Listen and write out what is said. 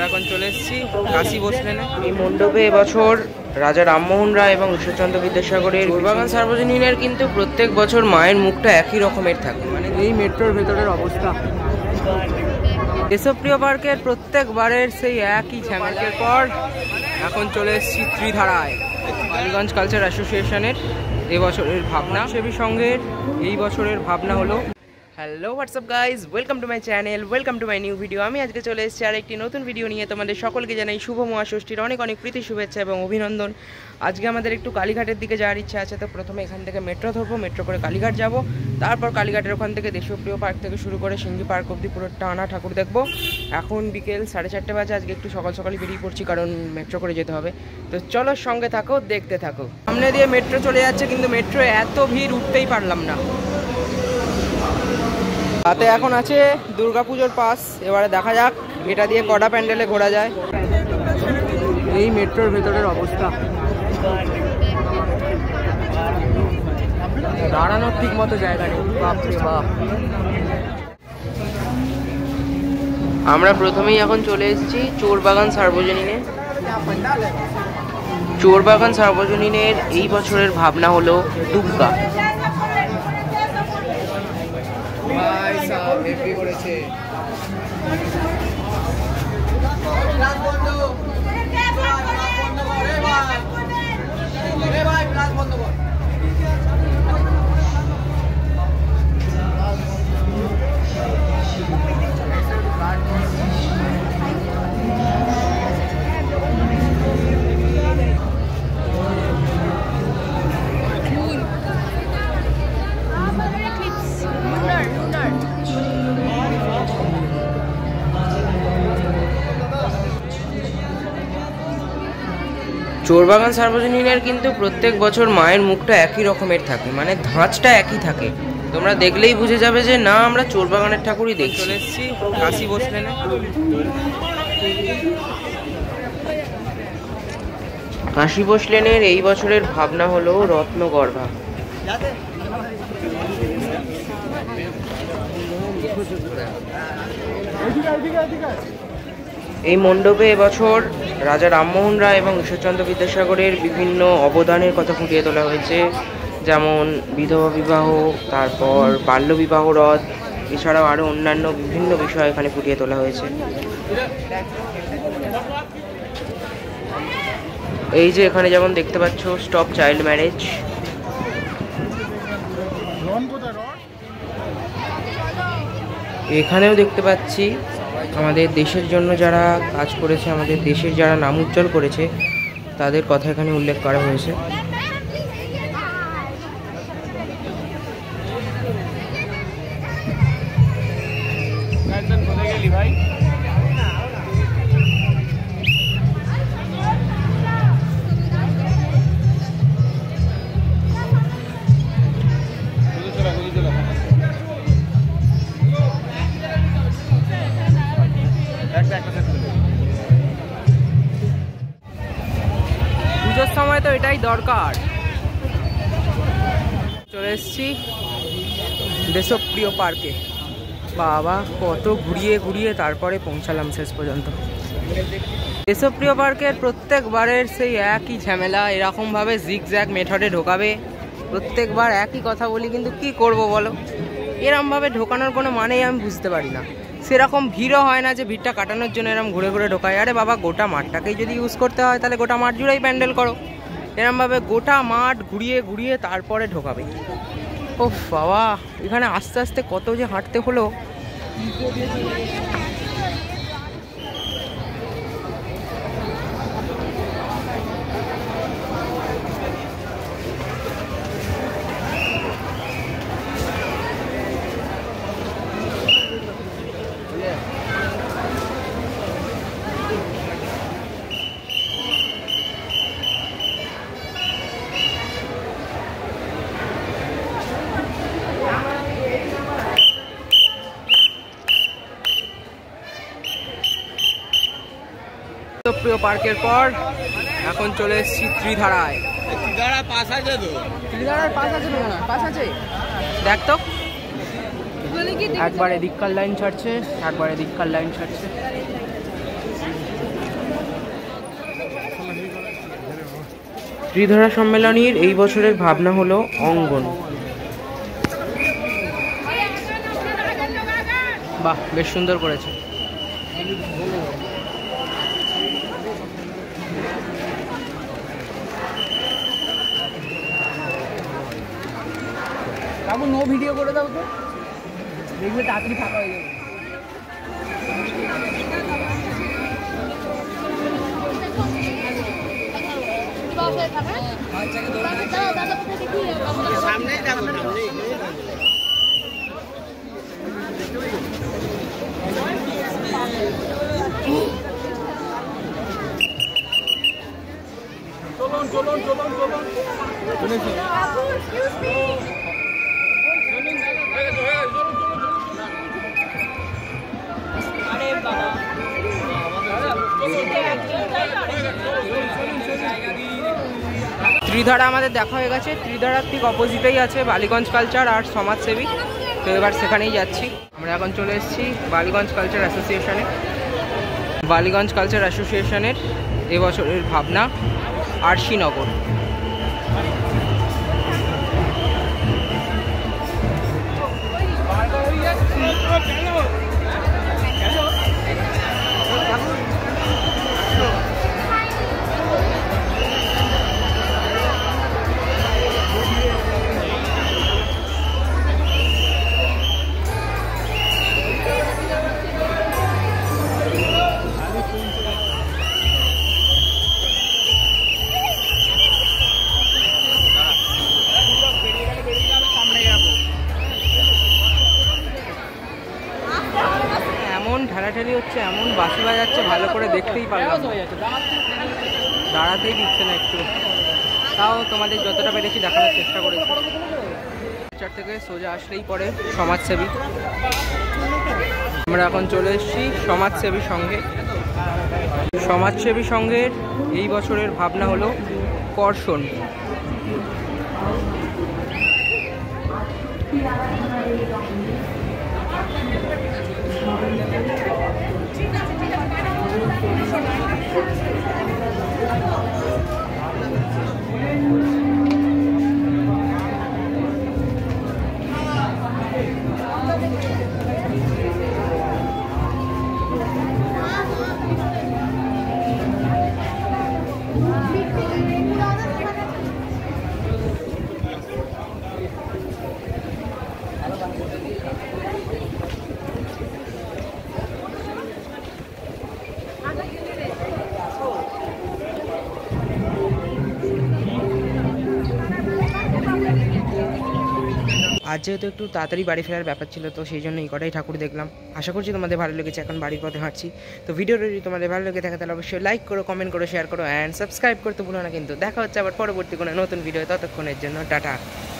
এখন চলে এসেছি কাশি বোস লেনে। এই মণ্ডপে এবছর রাজা রামমোহন রায় এবং ঈশ্বরচন্দ্র বিদ্যাসাগরের চোরবাগান সার্বজনীনের কিন্তু প্রত্যেক বছর মায়ের মুখটা একই রকমের থাকে। মানে এই মেট্রোর ভেতরের অবস্থা। দেশপ্রিয় পার্কের প্রত্যেকবারের সেই একই ঝামেলার পর এখন চলে এসেছি ত্রিধারায়, বালিগঞ্জ কালচার অ্যাসোসিয়েশনের এবছরের ভাবনা। সেবি সংঘের এই বছরের ভাবনা হলো hello WhatsApp guys, welcome to my channel, welcome to my new video. আমি আজকে চলে এসেছি আর একটি নতুন ভিডিও নিয়ে। তোমাদের সকলকে জানাই শুভ মহাষষ্ঠীর অনেক অনেক প্রীতি শুভেচ্ছা এবং অভিনন্দন। আজকে আমাদের একটু কালীঘাটের দিকে যাওয়ার ইচ্ছা আছে, তো প্রথমে এখান থেকে মেট্রো ধরবো, মেট্রো করে কালীঘাট যাব, তারপর কালীঘাটের ওখান থেকে দেশপ্রিয় পার্ক থেকে শুরু করে সিঙ্গি পার্ক অবধি পুরো টানা ঠাকুর দেখবো। এখন বিকেল 4:30 বাজে, আজকে একটু সকাল সকালই বেরিয়ে পড়ছি কারণ মেট্রো করে যেতে হবে। তো চলো সঙ্গে থাকো, দেখতে থাকো। সামনে দিয়ে মেট্রো চলে যাচ্ছে কিন্তু মেট্রো এত ভিড় উঠতেই পারলাম না। হাতে এখন আছে দুর্গাপুজোর পাস, এবারে দেখা যাক এটা দিয়ে কটা প্যান্ডেলে ঘোরা যায়। এই মেট্রোর ভেতরের অবস্থা, দাঁড়ানোর ঠিক মতো জায়গা নেই, বাপরে বাপ। আমরা প্রথমেই এখন চলে এসেছি চোরবাগান সার্বজনীনে। চোরবাগান সার্বজনীনের এই বছরের ভাবনা হলো দুর্গা। চোরবাগান সার্বজনীনের কিন্তু প্রত্যেক বছর মায়ের মুখটা একই রকমের থাকে, মানে ধাঁচটা একই থাকে। তোমরা দেখলেই বুঝে যাবে যে না, আমরা চোরবাগানের ঠাকুরই দেখছি। চলে এসেছি কাশি বোস লেনে। কাশি বোস লেনের এই বছরের ভাবনা হলো রত্নগর্ভা। এই মণ্ডপে এবছর রাজা রামমোহন রায় এবং ঈশ্বরচন্দ্র বিদ্যাসাগরের বিভিন্ন অবদানের কথা ফুটিয়ে তোলা হয়েছে, যেমন বিধবা বিবাহ, তারপর বাল্যবিবাহ রদ, এছাড়াও আরও অন্যান্য বিভিন্ন বিষয় এখানে ফুটিয়ে তোলা হয়েছে। এই যে এখানে যেমন দেখতে পাচ্ছ স্টপ চাইল্ড ম্যারেজ। এখানেও দেখতে পাচ্ছি আমাদের দেশের জন্য যারা কাজ করেছে, আমাদের দেশের যারা নাম উজ্জ্বল করেছে তাদের কথা এখানে উল্লেখ করা হয়েছে। পুজোর সময় তো এটাই দরকার। চলে এসেছি দেশপ্রিয় পার্কে। বাবা, কত ঘুরিয়ে ঘুরিয়ে তারপরে পৌঁছালাম শেষ পর্যন্ত। দেশপ্রিয় পার্কের প্রত্যেকবারের সেই একই ঝামেলা, এরকমভাবে জিগজ্যাগ মেথডে ঢোকাবে। প্রত্যেকবার একই কথা বলি, কিন্তু কি করব বলো, এরমভাবে ঢোকানোর কোনো মানেই আমি বুঝতে পারি না। সেরকম ভিড়ও হয় না যে ভিড়টা কাটানোর জন্য এরম ঘুরে ঘুরে ঢোকায়। আরে বাবা, গোটা মাঠটাকেই যদি ইউজ করতে হয় তাহলে গোটা মাঠ জুড়েই প্যান্ডেল করো। এরমভাবে গোটা মাঠ ঘুরিয়ে ঘুরিয়ে তারপরে ঢোকাবে। ও বাবা, এখানে আস্তে আস্তে কত যে হাঁটতে হলো। দেশপ্রিয় পার্কের পর এখন চলে এসেছি ত্রিধারায়। ত্রিধারা পাস আছে তো? ত্রিধারার পাস আছে না? পাস আছে, দেখ তো। একবার এদিককার লাইন ছাড়ছে, একবার এদিককার লাইন ছাড়ছে। ত্রিধারা সম্মেলনীর এই বছরের ভাবনা হলো অঙ্গন। বাহ, বেশ সুন্দর করেছে। বাবু নো ভিডিও করে দাও তো, দেখবে তাড়াতাড়ি ফাঁকা হয়ে যাবে। সামনেই যাবো, সামনেই। চলুন চলুন চলুন চলুন। ত্রিধারা আমাদের দেখা হয়ে গেছে। ত্রিধারার ঠিক অপোজিটেই আছে বালিগঞ্জ কালচার আর সমাজ সেবী। তো এবার সেখানেই যাচ্ছি। আমরা এখন চলে এসেছি বালিগঞ্জ কালচার অ্যাসোসিয়েশনে। বালিগঞ্জ কালচার অ্যাসোসিয়েশনের এবছরের ভাবনা আরশিনগর। ঠেলাঠেলি হচ্ছে, এমন বাঁশি বাজাচ্ছে, ভালো করে দেখতেই পারলাম। দাঁড়াতেই দিচ্ছে না একটু, তাও তোমাদের যতটা পেরেছি দেখানোর চেষ্টা করেছি। চার থেকে সোজা আসলেই পরে সমাজসেবী। আমরা এখন চলে এসেছি সমাজসেবী সংঘে। সমাজসেবী সংঘের এই বছরের ভাবনা হলো কর্ষণ। আজ যেহেতু একটু তাড়াতাড়ি বাড়ি ফেরার ব্যাপার ছিল, তো সেই জন্য এই কটাই ঠাকুর দেখলাম। আশা করছি তোমাদের ভালো লেগেছে। এখন বাড়ির পথে হাঁটছি। তো ভিডিওটা যদি তোমাদের ভালো লেগে থাকে তাহলে অবশ্যই লাইক করো, কমেন্ট করো, শেয়ার করো অ্যান্ড সাবস্ক্রাইব করতে ভুলো না কিন্তু। দেখা হচ্ছে আবার পরবর্তী কোনো নতুন ভিডিও। ততক্ষণের জন্য টাটা।